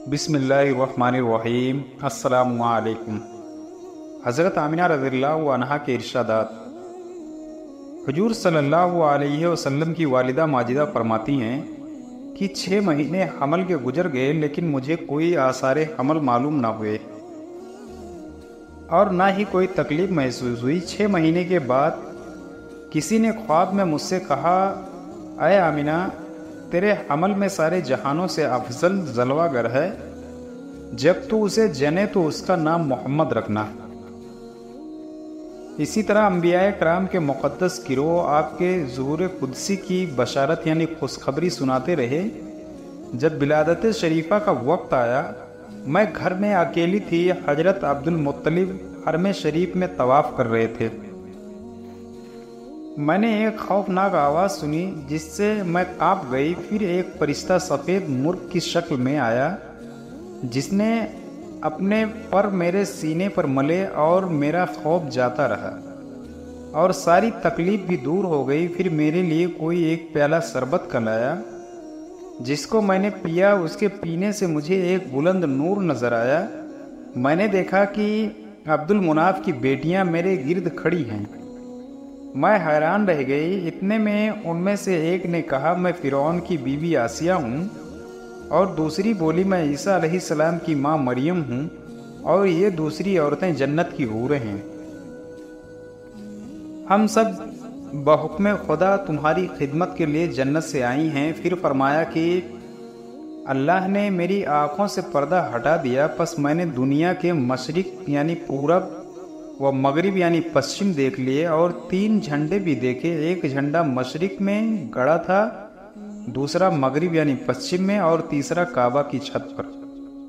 بسم اللہ الرحمن الرحیم۔ السلام علیکم۔ حضرت آمینہ رضی اللہ عنہا کے ارشادات۔ حضور صلی اللہ علیہ وسلم کی والدہ ماجدہ فرماتی ہیں کہ 6 مہینے حمل کے گزر گئے لیکن مجھے کوئی آثار حمل معلوم نہ ہوئے اور نہ ہی کوئی تکلیف محسوس ہوئی۔ 6 مہینے کے بعد کسی نے خواب میں مجھ سے کہا، اے آمینہ، تیرے حمل میں سارے جہانوں سے افضل جلوہ گر ہے، جب تو اسے جنے تو اس کا نام محمد رکھنا۔ اسی طرح انبیاء کرام کے مقدس گروہ آپ کے ظہور قدسی کی بشارت یعنی خوشخبری سناتے رہے۔ جب ولادت شریفہ کا وقت آیا، میں گھر میں اکیلی تھی۔ حضرت عبد المطلب حرم شریف میں طواف کر رہے تھے۔ میں نے ایک خوفناک آواز سنی جس سے میں کانپ گئی۔ پھر ایک فرشتہ سفید مرغ کی شکل میں آیا جس نے اپنے پر میرے سینے پر ملے اور میرا خوف جاتا رہا اور ساری تکلیف بھی دور ہو گئی۔ پھر میرے لیے کوئی ایک پیالہ شربت کا لایا جس کو میں نے پیا۔ اس کے پینے سے مجھے ایک بلند نور نظر آیا۔ میں نے دیکھا کہ عبد المناف کی بیٹیاں میرے گرد کھڑی ہیں۔ میں حیران رہ گئی۔ اتنے میں ان میں سے ایک نے کہا، میں فرعون کی بیوی آسیہ ہوں، اور دوسری بولی، میں عیسیٰ علیہ السلام کی ماں مریم ہوں، اور یہ دوسری عورتیں جنت کی حوریں ہیں۔ ہم سب بحکم خدا تمہاری خدمت کے لیے جنت سے آئی ہیں۔ پھر فرمایا کہ اللہ نے میری آنکھوں سے پردہ ہٹا دیا، پس میں نے دنیا کے مشرق یعنی پورب و مغرب یعنی پشچم دیکھ لیے، اور 3 جھنڈے بھی دیکھے۔ ایک جھنڈا مشرق میں گڑا تھا، دوسرا مغرب یعنی پشچم میں، اور تیسرا کعبہ کی چھت پر۔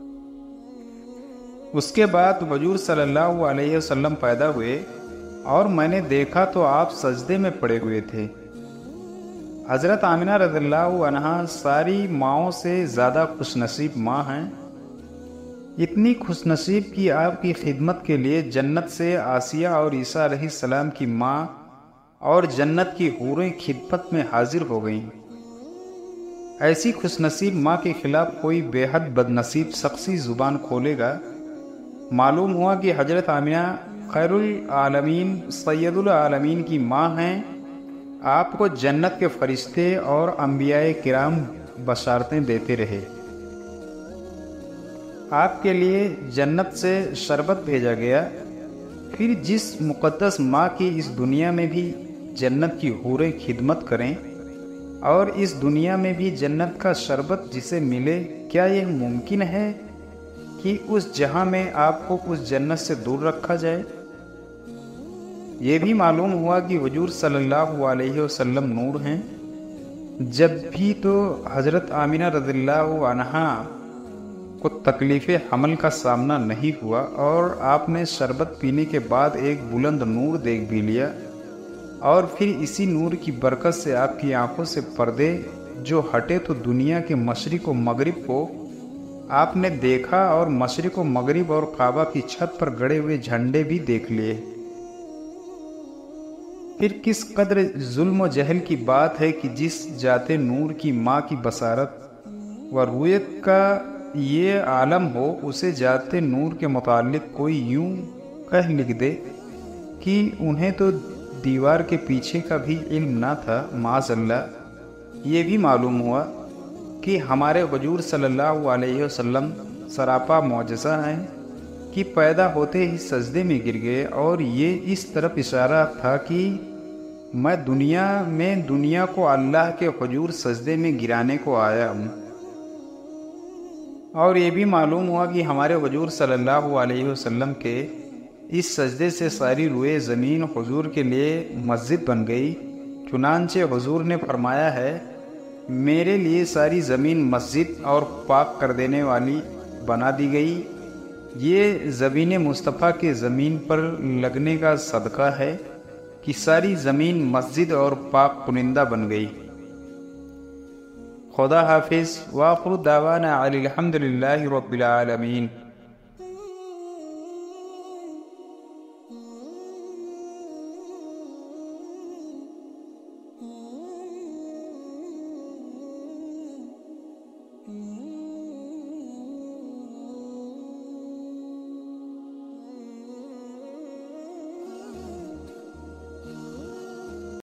اس کے بعد حضور صلی اللہ علیہ وسلم پیدا ہوئے اور میں نے دیکھا تو آپ سجدے میں پڑے ہوئے تھے۔ حضرت آمینہ رضی اللہ عنہا ساری ماؤں سے زیادہ خوش نصیب ماں ہیں۔ اتنی خوش نصیب کہ آپ کی خدمت کے لیے جنت سے آسیہ اور عیسیٰ علیہ السلام کی ماں اور جنت کی حوریں خدمت میں حاضر ہو گئیں۔ ایسی خوش نصیب ماں کے خلاف کوئی بے حد بد نصیب شخصی زبان کھولے گا؟ معلوم ہوا کہ حضرت آمینہ خیر العالمین سید العالمین کی ماں ہیں۔ آپ کو جنت کے فرشتے اور انبیاء کرام بشارتیں دیتے رہے۔ آپ کے لیے جنت سے شربت بھیجا گیا۔ پھر جس مقدس ماں کی اس دنیا میں بھی جنت کی حوریں خدمت کریں اور اس دنیا میں بھی جنت کا شربت جسے ملے، کیا یہ ممکن ہے کہ اس جہاں میں آپ کو اس جنت سے دور رکھا جائے؟ یہ بھی معلوم ہوا کہ حضور صلی اللہ علیہ وسلم نور ہیں۔ جب بھی تو حضرت آمینہ رضی اللہ عنہا کو تکلیف حمل کا سامنا نہیں ہوا، اور آپ نے شربت پینے کے بعد ایک بلند نور دیکھ بھی لیا، اور پھر اسی نور کی برکت سے آپ کی آنکھوں سے پردے جو ہٹے تو دنیا کے مشرق و مغرب کو آپ نے دیکھا، اور مشرق و مغرب اور کعبہ کی چھت پر گڑے ہوئے جھنڈے بھی دیکھ لیے۔ پھر کس قدر ظلم و جہل کی بات ہے کہ جس ذات نور کی ماں کی بصارت و رویت کا یہ عالم ہو، اسے ذات نور کے متعلق کوئی یوں کہہ لکھ دے کہ انہیں تو دیوار کے پیچھے کا بھی علم نہ تھا، معاذ اللہ۔ یہ بھی معلوم ہوا کہ ہمارے حضور صلی اللہ علیہ وسلم سراپا معجزہ ہیں کہ پیدا ہوتے ہی سجدے میں گر گئے، اور یہ اس طرف اشارہ تھا کہ میں دنیا کو اللہ کے حضور سجدے میں گرانے کو آیا ہوں۔ اور یہ بھی معلوم ہوا کہ ہمارے حضور صلی اللہ علیہ وسلم کے اس سجدے سے ساری روئے زمین حضور کے لیے مسجد بن گئی۔ چنانچہ حضور نے فرمایا ہے، میرے لیے ساری زمین مسجد اور پاک کر دینے والی بنا دی گئی۔ یہ زمین مصطفیٰ کے زمین پر لگنے کا صدقہ ہے کہ ساری زمین مسجد اور پاک کنندہ بن گئی۔ خدا حافظ۔ وآخر دعوانا الحمد للہ رب العالمین۔